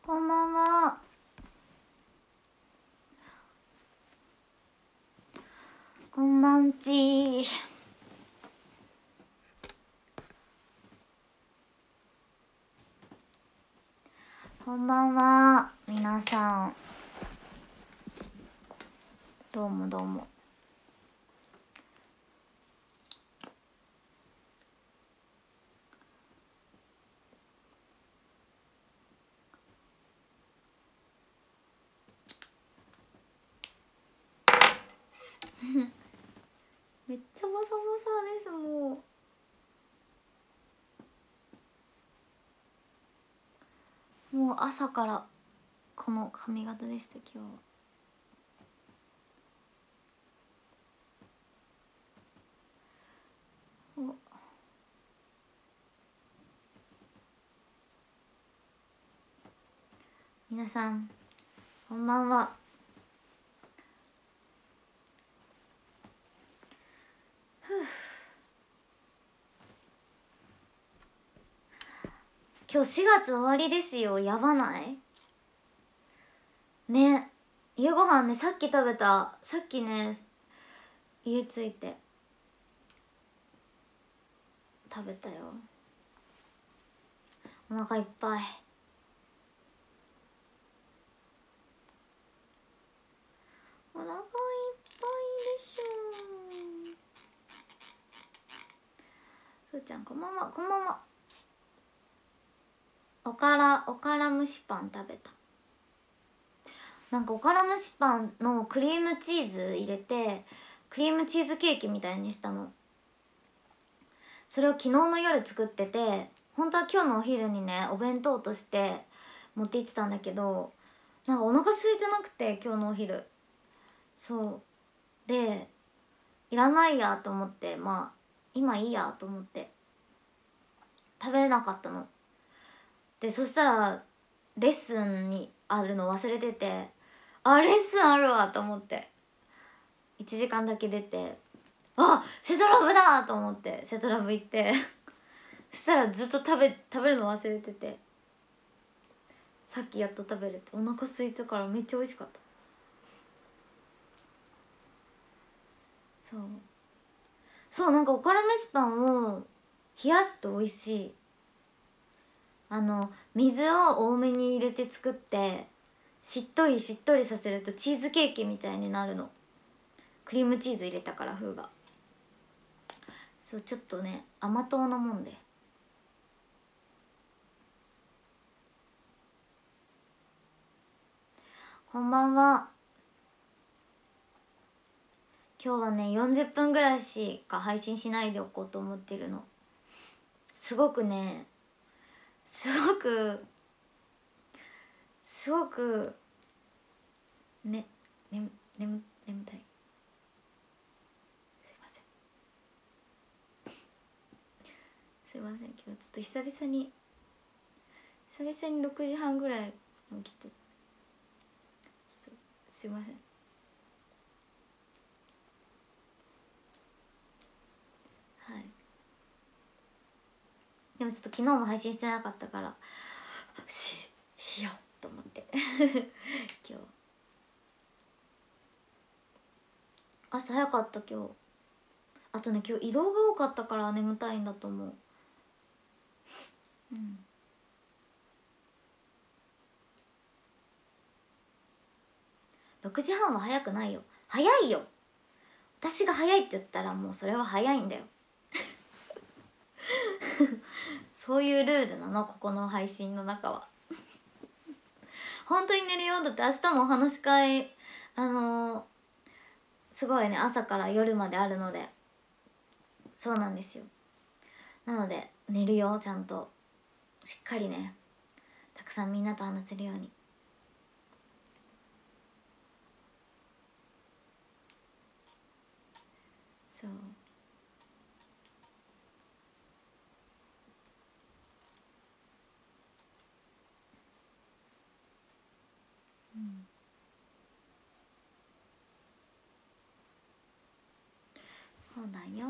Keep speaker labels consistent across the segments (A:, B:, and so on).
A: こんばんは。こんばんち。こんばんは皆さん、どうもどうも。めっちゃボサボサです。もう朝からこの髪型でした今日。お、皆さんこんばんは。今日4月終わりですよ。やばないね。夕ご飯ね、さっき食べた。さっきね、家着いて食べたよ。お腹いっぱい。お腹いっぱいでしょ。ふーちゃんこんばんは。こんばんは。おから蒸しパン食べた。なんかおから蒸しパンのクリームチーズ入れてクリームチーズケーキみたいにしたの。それを昨日の夜作ってて、本当は今日のお昼にねお弁当として持って行ってたんだけど、なんかお腹空いてなくて今日のお昼。そうでいらないやと思って、まあ今いいやと思って食べなかったの。でそしたらレッスンにあるの忘れてて、あレッスンあるわと思って1時間だけ出て、あセトラブだと思ってセトラブ行ってそしたらずっと食べるの忘れてて、さっきやっと食べれてお腹空いたからめっちゃ美味しかった。そうなんかおから蒸しパンを冷やすと美味しい。水を多めに入れて作ってしっとりさせるとチーズケーキみたいになるの。クリームチーズ入れたから風が。そうちょっとね甘党なもんで。こんばんは。今日はね40分ぐらいしか配信しないでおこうと思ってるの。すごくねすごくね眠たい。すいません。今日ちょっと久々に6時半ぐらいに起きて、ちょっとすいません。はい。でもちょっと昨日も配信してなかったからしようと思って今日朝早かった今日。あとね今日移動が多かったから眠たいんだと思う。6時半は早くないよ。早いよ。私が早いって言ったらもうそれは早いんだよそういうルールなの、ここの配信の中は本当に寝るよ。だって明日もお話し会すごいね朝から夜まであるので。そうなんですよ。なので寝るよ、ちゃんとしっかりね、たくさんみんなと話せるように。そうそうだよ。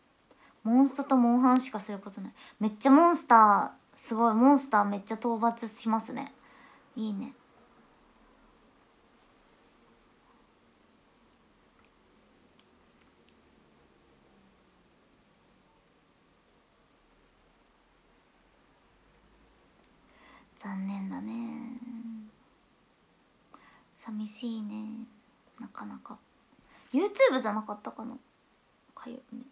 A: モンストとモンハンしかすることない。めっちゃモンスター、すごいモンスターめっちゃ討伐しますね。いいね。残念だね。寂しいね。なかなか YouTube じゃなかったかな。かゆね。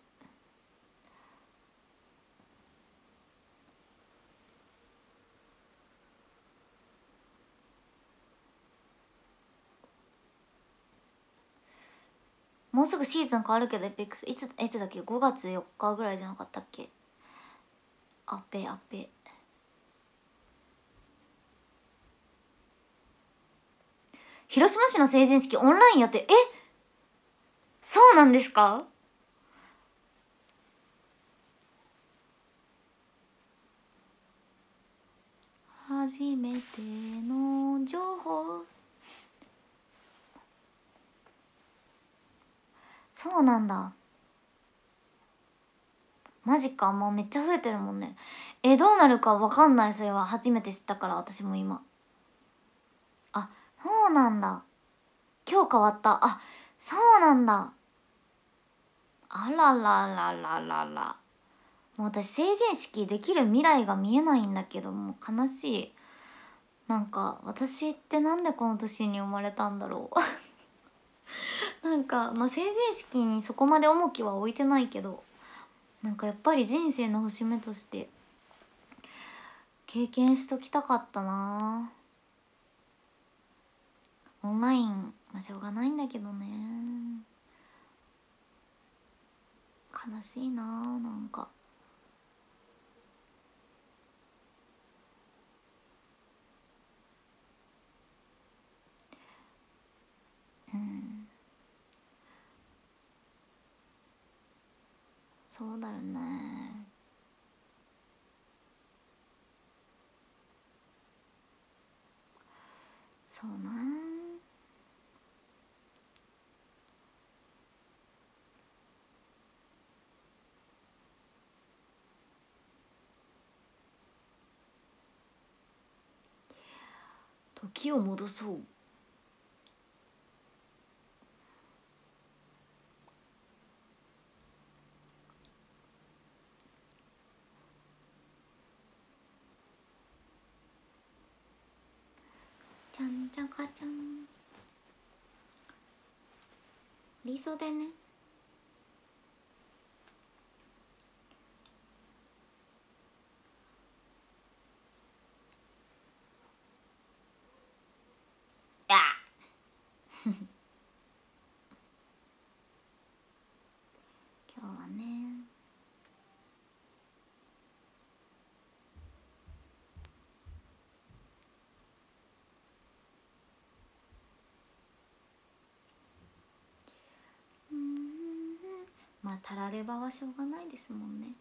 A: もうすぐシーズン変わるけど、エペックスいつだっけ、5月4日ぐらいじゃなかったっけ。あぺあぺ。広島市の成人式オンラインやって、そうなんですか。初めての情報。そうなんだ。マジか。もうめっちゃ増えてるもんね。どうなるかわかんない。それは初めて知ったから、私も今。あ、そうなんだ。今日変わった。あ、そうなんだ。あらららららら。もう私成人式できる未来が見えないんだけど、もう悲しい。なんか私ってなんでこの年に生まれたんだろう。なんかまあ成人式にそこまで重きは置いてないけど、なんかやっぱり人生の節目として経験しときたかったな。オンラインまあしょうがないんだけどね。悲しいな。なんかうん、そうだよね。そうな。時を戻そう。ちゃんちゃかちゃん。理想でね。あ今日はね。まあたらればはしょうがないですもんね。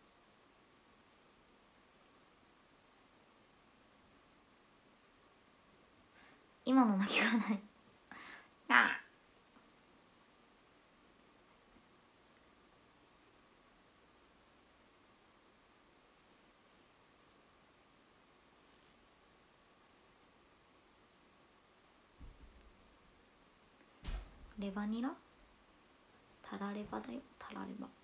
A: 今の泣きがないあ。レバニラタラレバだよ。タラレバ。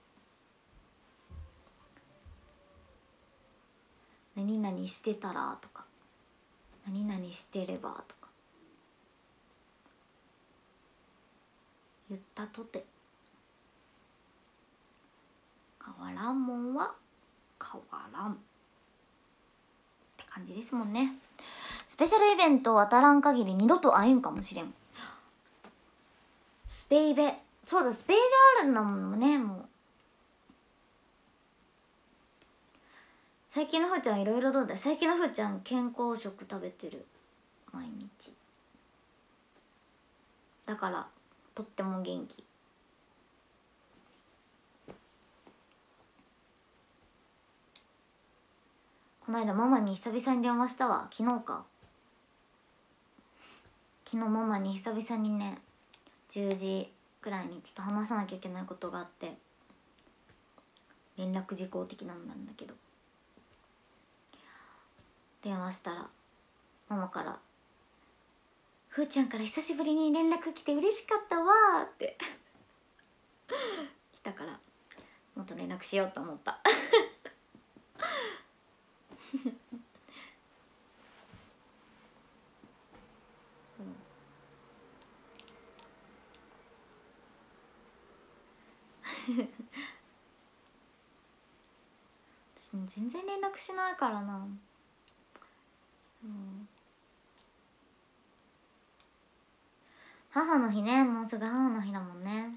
A: 何々してたらとか、何々してればとか言ったとて変わらんもんは変わらんって感じですもんね。スペシャルイベント当たらん限り二度と会えんかもしれん。スペイベ、そうだ、スペイベあるんだもんね。もう最近のふーちゃんいろいろどうだい。最近のふーちゃん健康食食べてる毎日だからとっても元気。この間ママに久々に電話したわ。昨日か。昨日ママに久々にね、10時くらいにちょっと話さなきゃいけないことがあって連絡事項的なんだけど、電話したらママから「ふーちゃんから久しぶりに連絡来て嬉しかったわ」って来たから、もっと連絡しようと思った私全然連絡しないからな。母の日ね、もうすぐ母の日だもんね。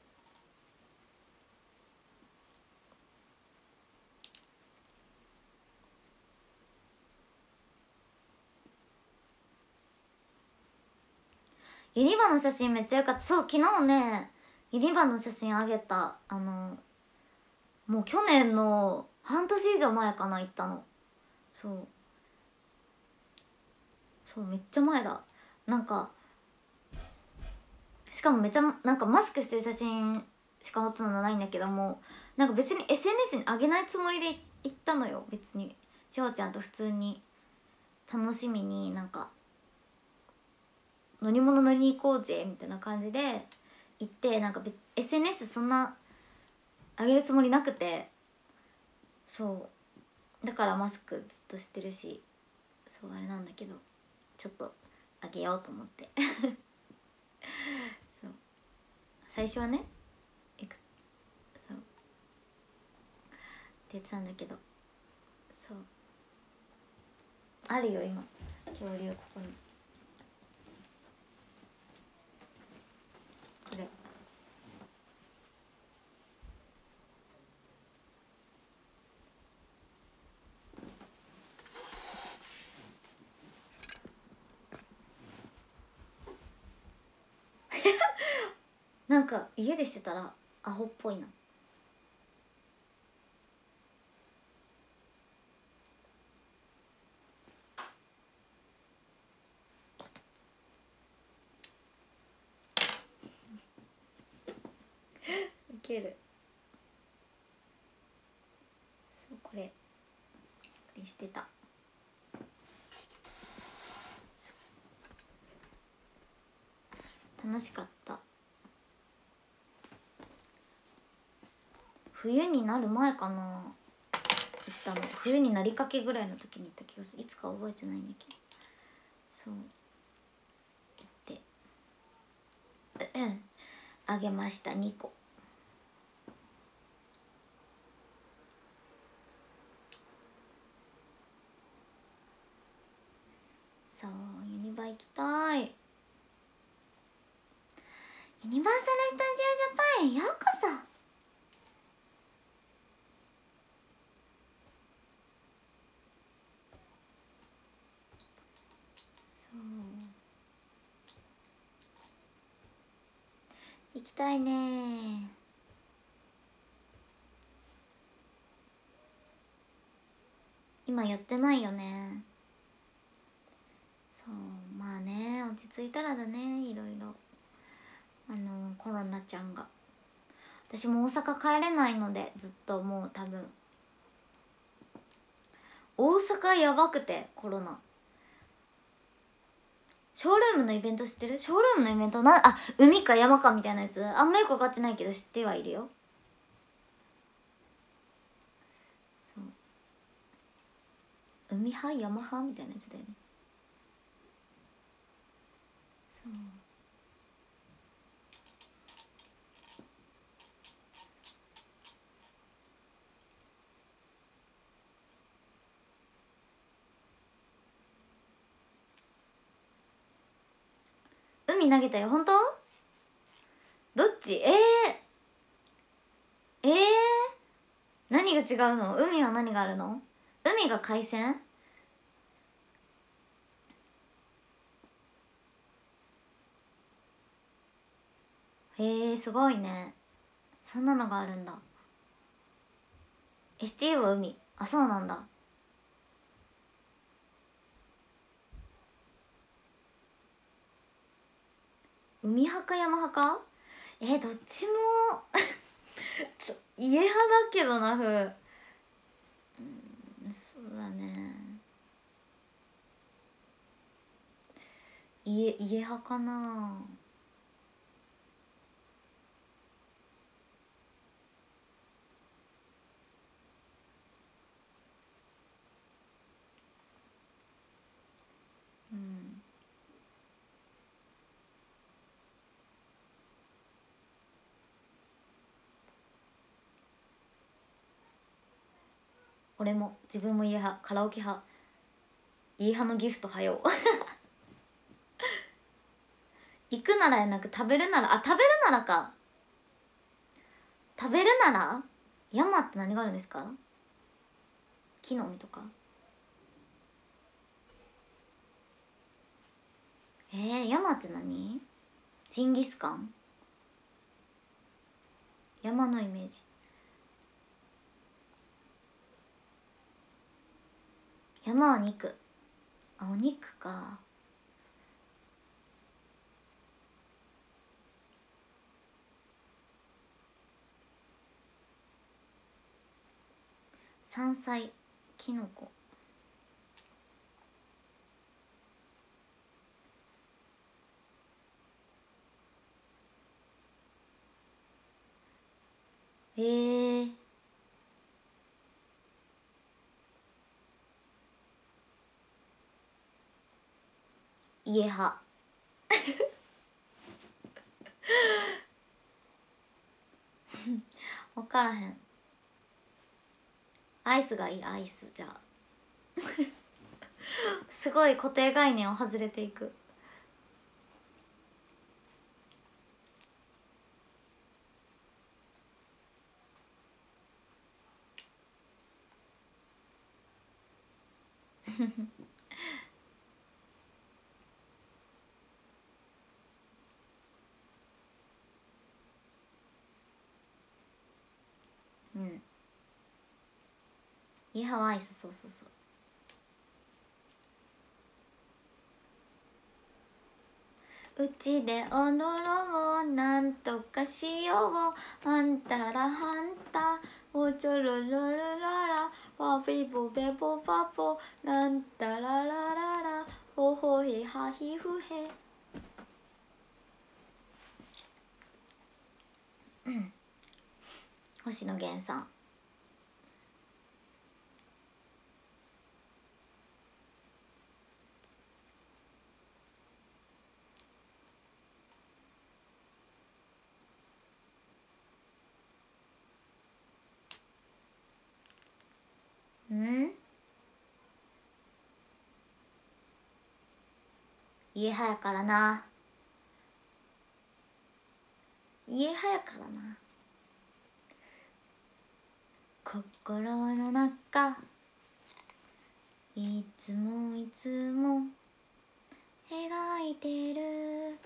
A: ユニバの写真めっちゃよかった。そう、昨日ねユニバの写真あげた。もう去年の半年以上前かな、行ったの。そうめっちゃ前だ。なんかしかもめっちゃなんかマスクしてる写真しかほとんどないんだけども、なんか別に SNS に上げないつもりで行ったのよ。別に千穂ちゃんと普通に楽しみになんか乗り物乗りに行こうぜみたいな感じで行って、なんかSNS そんな上げるつもりなくて、そうだからマスクずっとしてるし、そうあれなんだけど、ちょっとあげようと思ってそう最初はねそうって言ってたんだけど、そうあるよ今恐竜ここに。これなんか家でしてたらアホっぽいな。ウケる。そうこれしてた。楽しかった。冬になる前かな行ったの。冬になりかけぐらいの時に行った気がする。いつか覚えてないんだけど、そう行ってあげました2個。そうユニバ行きたい。ユニバーサル・スタジオ・ジャパンへようこそ。行きたいね。今やってないよね。そうまあね、落ち着いたらだね。いろいろコロナちゃんが、私も大阪帰れないのでずっともう多分大阪やばくて、コロナ。ショールームのイベント知ってる？ショールームのイベント海か山かみたいなやつ、あんまよく分かってないけど知ってはいるよ。そう海派山派みたいなやつだよね。そう海投げたよ。本当？どっち？何が違うの？海は何があるの？海が海鮮？へえすごいね。そんなのがあるんだ。 STU は海。あ、そうなんだ。海派か山派か？どっちも家派だけどな、そうだね、家派かな。うん、俺も自分も家派、カラオケ派、家派のギフトはよ行くならやなく、食べるなら、食べるならか。食べるなら山って何があるんですか？木の実とか。山って何？ジンギスカン？山のイメージ。山は肉。お肉か。山菜、きのこ。家派分からへん。アイスがいい、アイス。じゃあすごい固定概念を外れていくうん、家派はアイス。そうそうそう。うちで踊ろう、なんとかしよう、あんたらはんた、おちょろろろらら、パピポペポパポ、なんたらららら、ほほへはひふへ。星野源さん。家派やからな。家派やからな。心の中いつもいつも描いてる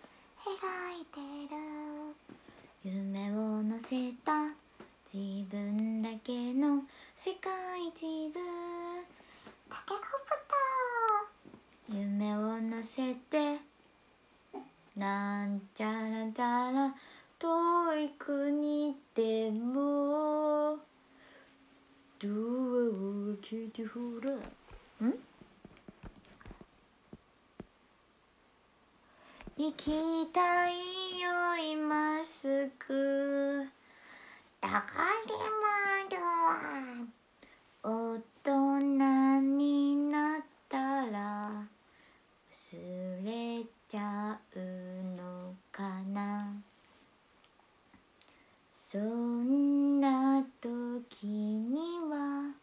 A: 夢を乗せた自分だけの世界地図。タケコプター。夢を乗せてなんちゃらちゃら遠い国でもドアを開けてほら。行きたいよ今すぐ。だからまだ大人になったら忘れちゃうのかな。そんな時には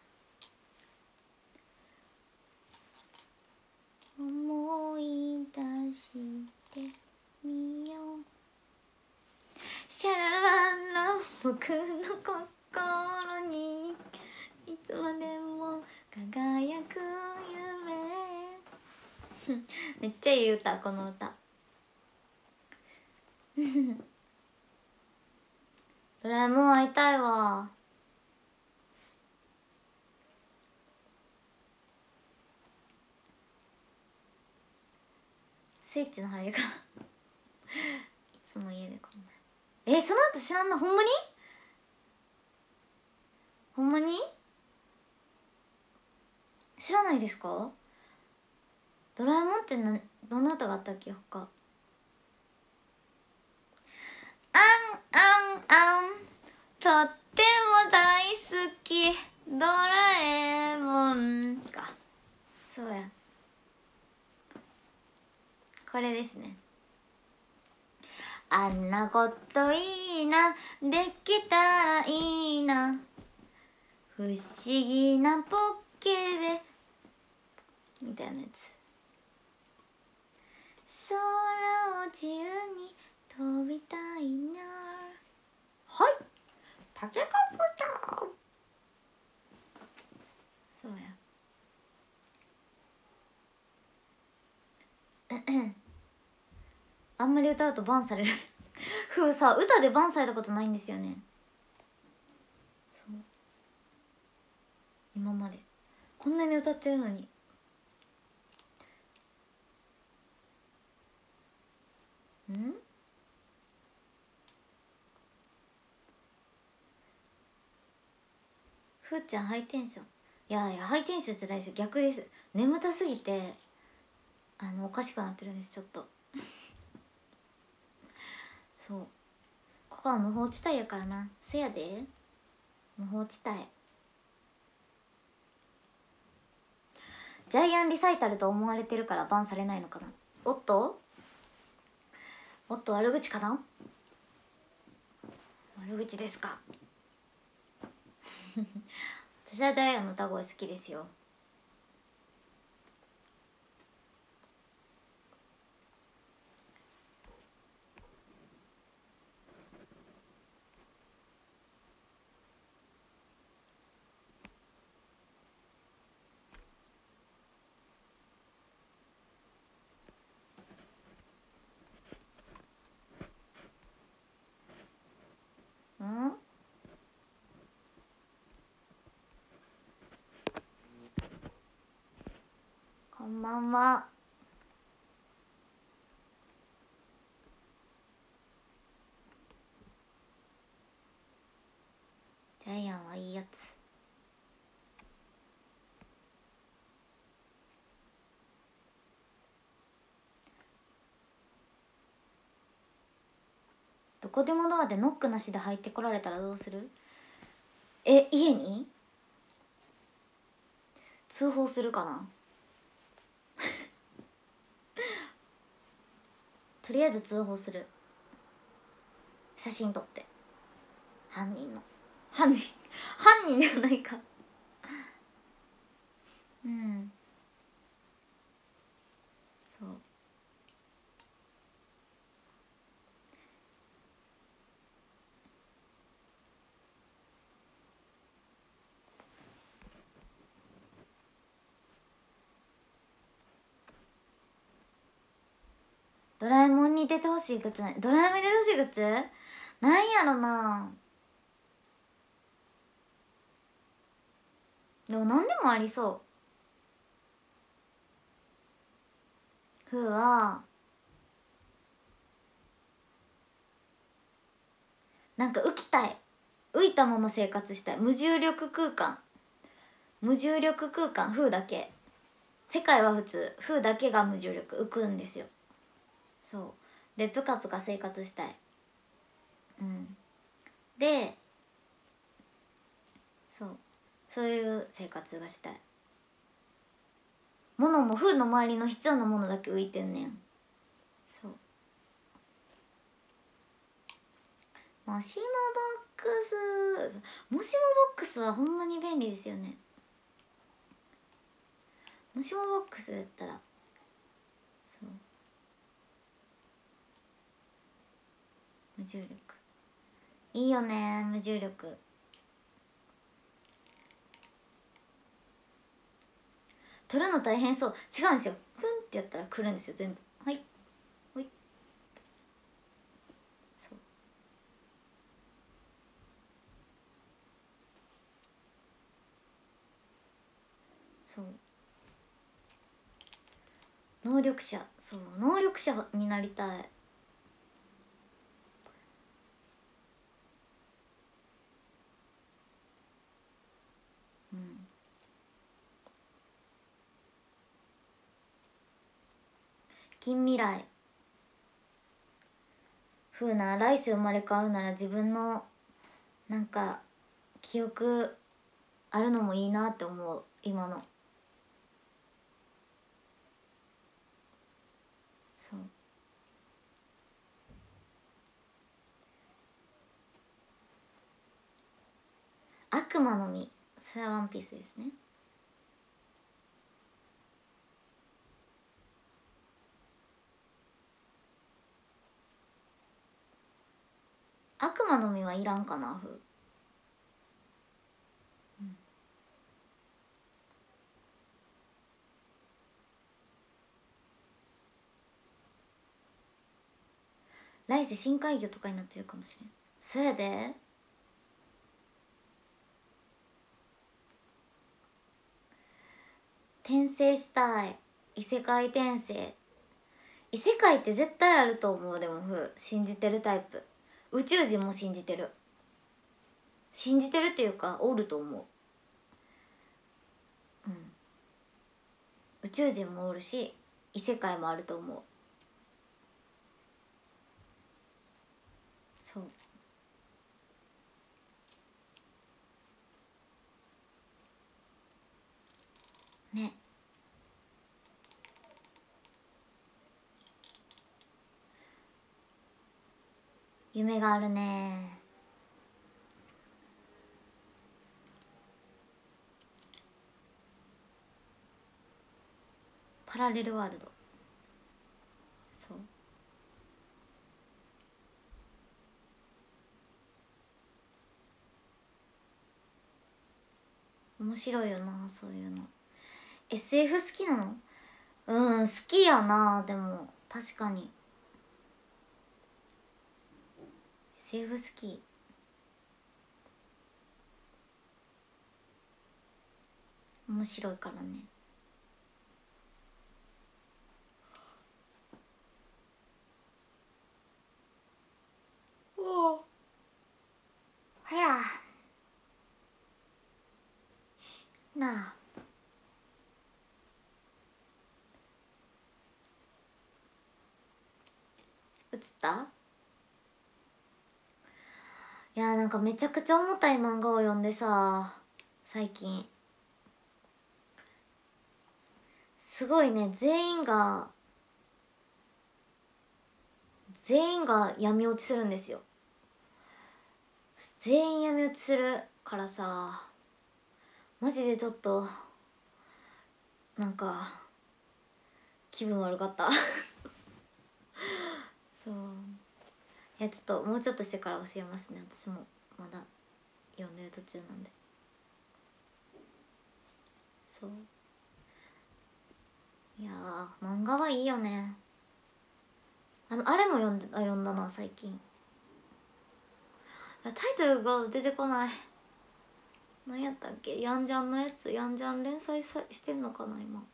A: 思い出してみよう。シャラララ、僕の心にいつまでも輝く夢めっちゃいい歌、この歌ドラえもん会いたいわ。スイッチの入りかいつも家でこんな。その後知らんの？ほんまにほんまに知らないですか？ドラえもんってどんな歌があったっけ他。あんあんあん、とっても大好きドラえもんか。そうや、これですね。あんなこといいな、できたらいいな、不思議なポッケでみたいなやつ。空を自由に飛びたいな。はい、タケコプター。そうやあんまり歌うとバンされるふうさ、歌でバンされたことないんですよね。そう、今までこんなに歌ってるのに。ん、ふーちゃんハイテンション。いやいや、ハイテンションじゃないですよ、逆です。眠たすぎておかしくなってるんです、ちょっとそう、ここは無法地帯やからな。せやで、無法地帯。ジャイアンリサイタルと思われてるからバンされないのかな。おっとおっと、悪口かな。悪口ですか私はジャイアンの歌声好きですよ。うん、こんばんは。ジャイアンはいいやつ。どこでもドアでノックなしで入ってこられたらどうする？家に通報するかなとりあえず通報する。写真撮って、犯人の犯人犯人ではないかうん、そう。ドラえもんに出てほしいグッズない？ドラえもんに出てほしいグッズなんやろな。でも何でもありそう。ふうはなんか浮きたい、浮いたまま生活したい。無重力空間、無重力空間。ふうだけ、世界は普通、ふうだけが無重力、浮くんですよ。そうで、プカプカ生活したい。うんで、そういう生活がしたい。物もフーの周りの必要なものだけ浮いてんねん。そう、もしもボックス、もしもボックスはほんまに便利ですよね。もしもボックスやったら、そう、無重力いいよね。無重力取るの大変そう。違うんですよ、プンってやったら来るんですよ、全部。はいほい。そうそう、能力者、そう、能力者になりたい。 近未来風な来世生まれ変わるなら自分のなんか記憶あるのもいいなって思う今の。そう悪魔の実、それはワンピースですね。悪魔の実はいらんかな、ふ、うん、来世深海魚とかになってるかもしれん。そやで転生したい。異世界転生、異世界って絶対あると思う。でもふ、信じてるタイプ。宇宙人も信じてる、信じてるっていうかおると思う。うん、宇宙人もおるし異世界もあると思う。そうね。夢があるね。パラレルワールド、そう面白いよな、そういうの。 SF 好きなの？うん、好きやな。でも確かに SF 好き。面白いからね。おお、はやなあ。映った？いやー、なんかめちゃくちゃ重たい漫画を読んでさ、最近すごいね。全員が闇落ちするんですよ。全員闇落ちするからさ、マジでちょっとなんか気分悪かったそう、いやちょっともうちょっとしてから教えますね。私もまだ読んでる途中なんで。そう、いやー漫画はいいよね。あれも読んだな最近。いやタイトルが出てこない。何やったっけ、ヤンジャンのやつ。ヤンジャン連載してんのかな今。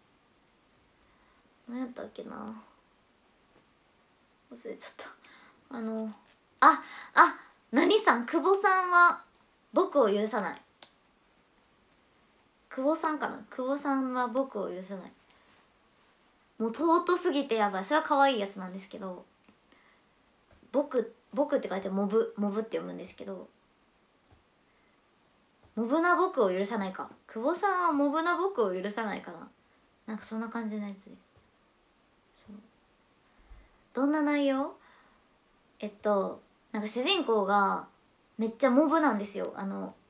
A: 何やったっけな、忘れちゃった。ああ、何さん、久保さんは僕を許さない。久保さんかな、久保さんは僕を許さない。もう尊すぎてやばい。それは可愛いやつなんですけど、僕って書いてモブって読むんですけど、モブな僕を許さないか。久保さんはモブな僕を許さないかな、なんかそんな感じのやつです。そう、どんな内容？なんか主人公がめっちゃモブなんですよ。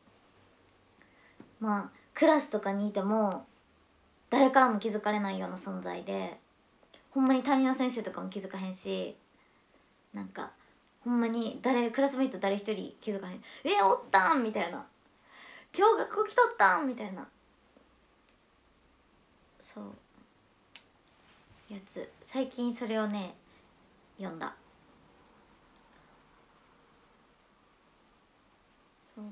A: まあクラスとかにいても誰からも気づかれないような存在で、ほんまに担任の先生とかも気づかへんし、なんかほんまにクラスメイト誰一人気づかへん。おったんみたいな、今日学校来とったんみたいな、そうやつ。最近それをね読んだ。そう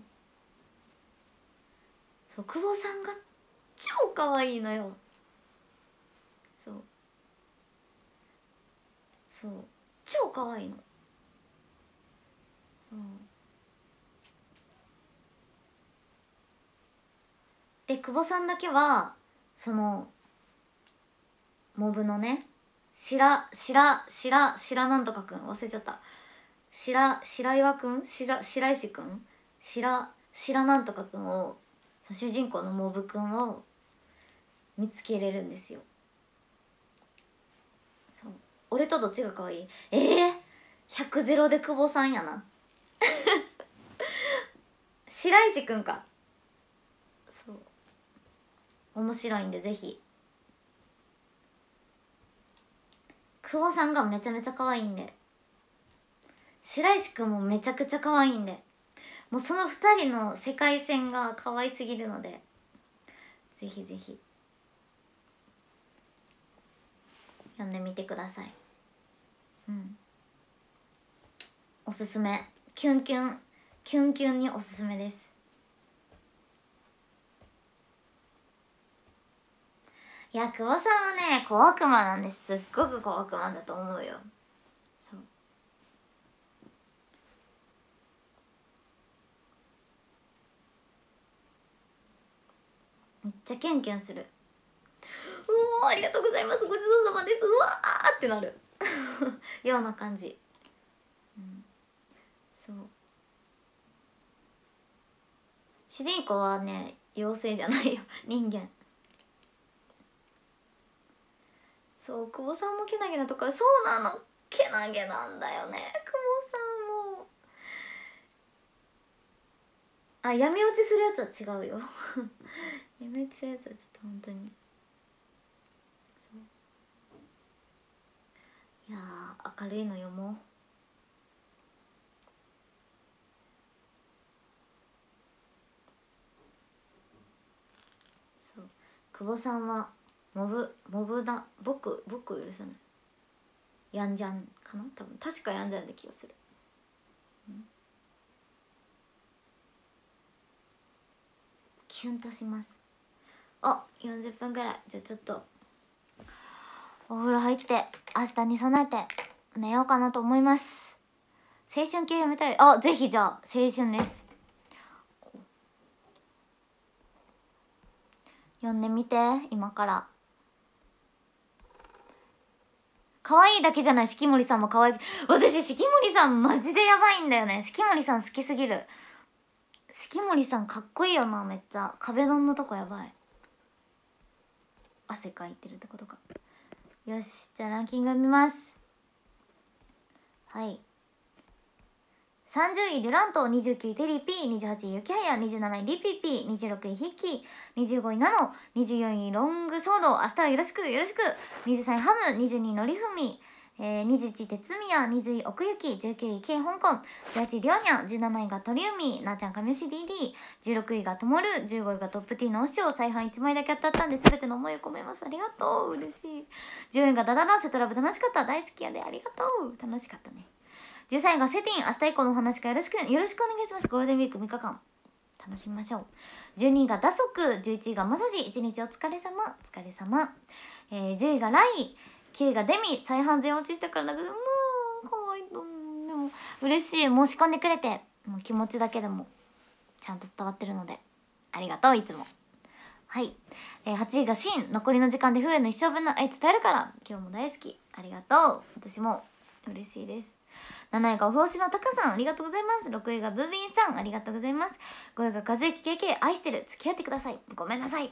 A: そう、久保さんが超可愛いのよ。そうそう、超可愛いの。うん、で久保さんだけはそのモブのねなんとかくん忘れちゃった。白岩くん、白石くん、なんとかくんを、その主人公のモブくんを見つけれるんですよ。そう、俺とどっちが可愛い？100ゼロで久保さんやな。白石くんか。そう、面白いんでぜひ。久保さんがめちゃめちゃ可愛いんで、白石くんもめちゃくちゃ可愛いんで、もうその2人の世界線が可愛すぎるので、ぜひぜひ読んでみてください。うん、おすすめ。キュンキュンにおすすめです。いや、久保さんはね、小悪魔なんです。すっごく小悪魔だと思うよ。そう、めっちゃキュンキュンする。うおー、ありがとうございます、ごちそうさまです、うわーってなるような感じ。うん、そう、主人公はね、妖精じゃないよ人間。そう、久保さんもけなげなところ、そうなの、けなげなんだよね、久保さんも。あ、闇落ちするやつは違うよ闇落ちするやつはちょっと本当に、そう、いやー、明るいの読もう。そう、久保さんはモブだ、僕許さない、ヤンジャンかな、多分確かヤンジャンで気がする。キュンとします。あ、40分ぐらい。じゃあちょっとお風呂入って明日に備えて寝ようかなと思います。青春系読みたい。あ、ぜひ。じゃあ青春です、読んでみて。今から可愛いだけじゃない、四季森さんも可愛い。私四季森さんマジでやばいんだよね。四季森さん好きすぎる。四季森さんかっこいいよな。めっちゃ壁ドンのとこやばい。汗かいてるってことか。よし、じゃあランキング見ます。はい、30位デュラント、29位テリー P、28位ユキハヤ、27位リピピ、26位ヒッキー、25位ナノ、24位ロングソード、明日はよろしくよろしく、23位ハム、22位のりふみ、21位哲宮、20位奥行き、19位 K 香港、18位りょうにゃ、17位が鳥海、なーちゃん神吉 DD、16位がともる、15位がトップ T のお師匠、再販1枚だけ当たったんで全ての思いを込めます。ありがとう、嬉しい。10位がダダダセトラブ、楽しかった、大好きやで、ありがとう、楽しかったね。13位がセティン、明日以降のお話からよろしくお願いします。ゴールデンウィーク3日間楽しみましょう。12位が打足、11位がマサジ、1日お疲れ様、お疲れ様。10位がライ、9位がデミ、再販全落ちしたからだけど、もうかわいいと思う。でも嬉しい、申し込んでくれて、もう気持ちだけでもちゃんと伝わってるのでありがとう、いつも。はい、8位がシン、残りの時間で風の一生分の愛伝えるから、今日も大好き、ありがとう。私も嬉しいです。7位がお風しのたかさん、ありがとうございます。6位がブービンさん、ありがとうございます。5位が和幸 KK、愛してる、付き合ってください、ごめんなさい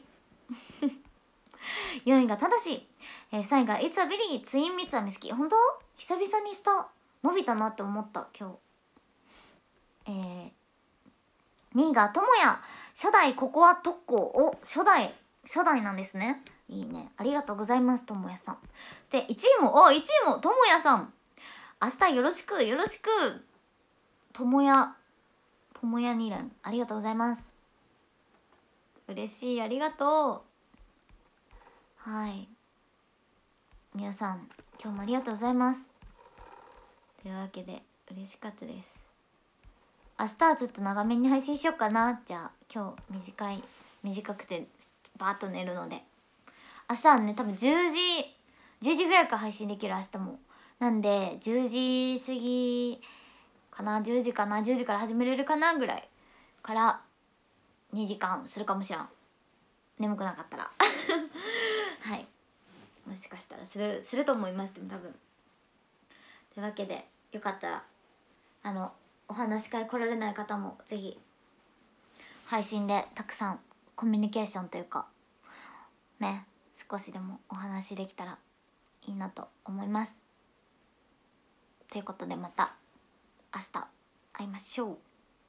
A: 4位がただし、3位がいつはビリー、ツイン三つはみすき、本当久々にした伸びたなって思った今日。2位がともや、初代ココア特攻を初代なんですね。いいね、ありがとうございます、ともやさん。そして1位もともやさん、明日よろしくよろしく、ともや2連ありがとうございます。嬉しい、ありがとう。はい、皆さん今日もありがとうございます。というわけで嬉しかったです。明日はちょっと長めに配信しようかな。じゃあ今日短くてバーッと寝るので、明日はね多分10時ぐらいから配信できる、明日も。なんで10時過ぎかな、10時から始めれるかなぐらいから2時間するかもしらん、眠くなかったらはい、 もしかしたらすると思います。でも多分。というわけでよかったらお話し会来られない方もぜひ配信でたくさんコミュニケーションというかね、少しでもお話できたらいいなと思います。ということでまた明日会いましょう。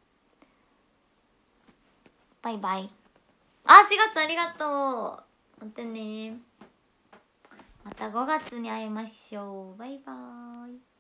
A: バイバイ。4月ありがとう。またね。また5月に会いましょう。バイバーイ。